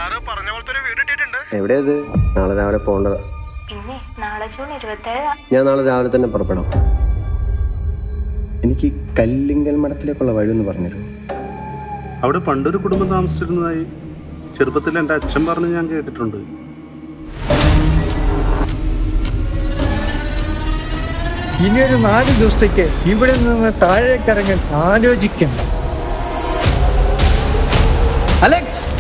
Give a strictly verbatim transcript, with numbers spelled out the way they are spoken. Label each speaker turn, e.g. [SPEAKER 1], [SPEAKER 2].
[SPEAKER 1] എവിടെയത്? നാളെ രാവിലെ പോകേണ്ടതാ. ഞാൻ നാളെ രാവിലെ തന്നെ പുറപ്പെടാം. എനിക്ക് കല്ലിങ്കൽ മഠത്തിലേക്കുള്ള വഴി ഒന്ന് പറഞ്ഞുതരൂ.
[SPEAKER 2] അവിടെ പണ്ടൊരു കുടുംബം താമസിച്ചിരുന്നതായി ചെറുപ്പത്തിൽ എൻ്റെ അച്ഛൻ പറഞ്ഞ് ഞാൻ കേട്ടിട്ടുണ്ട്.
[SPEAKER 3] ഇനിയൊരു നാല് ദിവസത്തേക്ക് ഇവിടെ നിന്ന് താഴേക്കിറങ്ങാൻ ആലോചിക്കണം. അലക്സ്